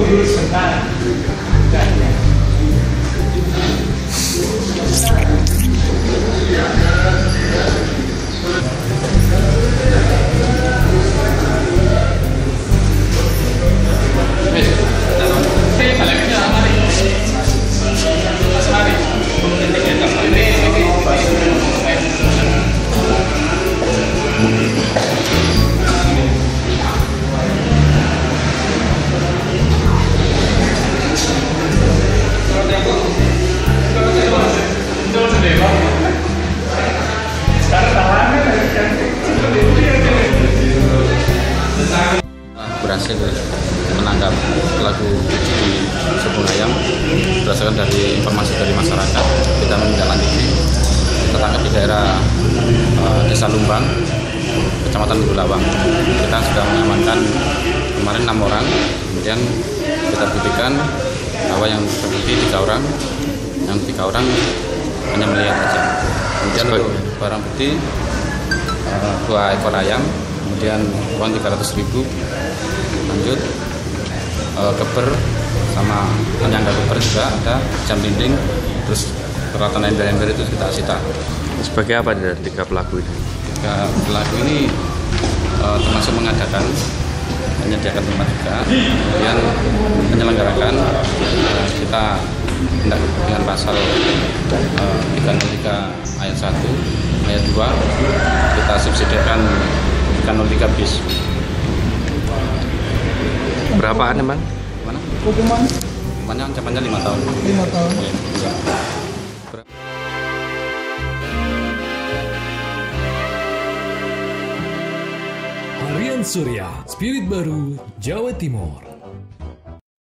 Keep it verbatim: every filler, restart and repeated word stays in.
Berhasil menangkap pelaku di Subung Ayam berdasarkan dari informasi dari masyarakat. Kita menindaklanjuti, kita tangkap di daerah uh, Desa Lumbang, Kecamatan Bulawang. Kita sudah mengamankan kemarin enam orang, kemudian kita buktikan bahwa yang terbukti tiga orang, yang tiga orang hanya melihat saja. Kemudian untuk barang bukti uh, dua ekor ayam, kemudian uang tiga ratus ribu. Lanjut uh, keber sama penyangga keber juga ada, jam dinding, terus peralatan ember-ember itu kita sita. Sebagai apa dari tiga pelaku ini? Tiga pelaku ini uh, termasuk mengadakan, menyediakan tempat juga, kemudian menyelenggarakan. Uh, kita tindak dengan pasal uh, tiga nol tiga ayat satu ayat dua, kita subsidikan tiga nol tiga bis. Berapaan emang? Mana? Hukuman? Hukumannya ancamannya lima tahun. Lima tahun. Ya. Harian Surya, Spirit Baru, Jawa Timur.